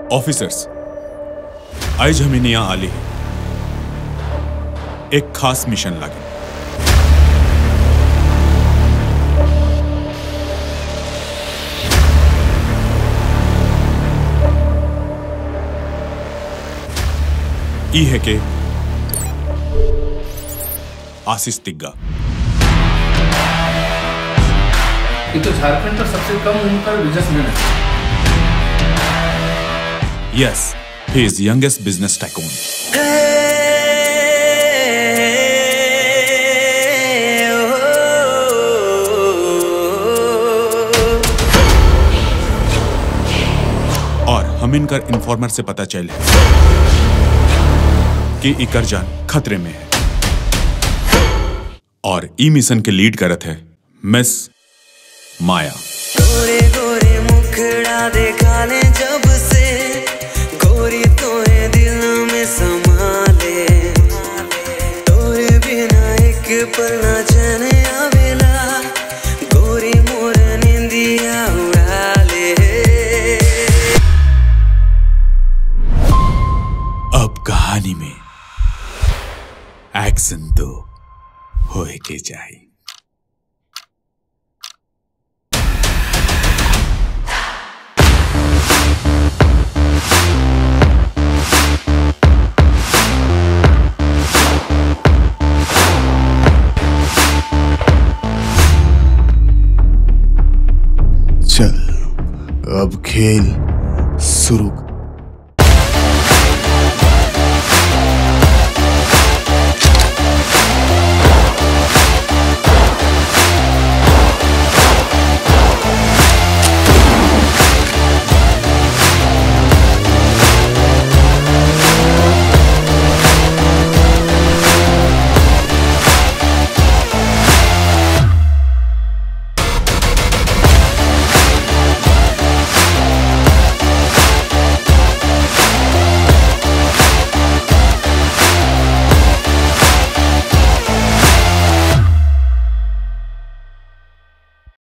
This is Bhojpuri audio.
ऑफिसर्स, आज हम यहाँ आले हैं एक खास मिशन लागे। ई है के आशीष तिग्गा। ये तो झारखंड का सबसे कम उम्र का बिजनेसमैन है। Yes, he is youngest business tycoon. और हम इनकर इन्फॉर्मर से पता चल है कि इकर जान खतरे में है और ई मिशन के लीड करत है मिस माया। गोरे गोरे मुखड़ा देखा ले जब से, गोरी तोरे दिल में समा ले, तोरे बिना एक पल ना चैन आवेला, गोरी मोर निंदिया उड़ा ले। अब कहानी में एक्शन तो होए के चाहिए। चल अब खेल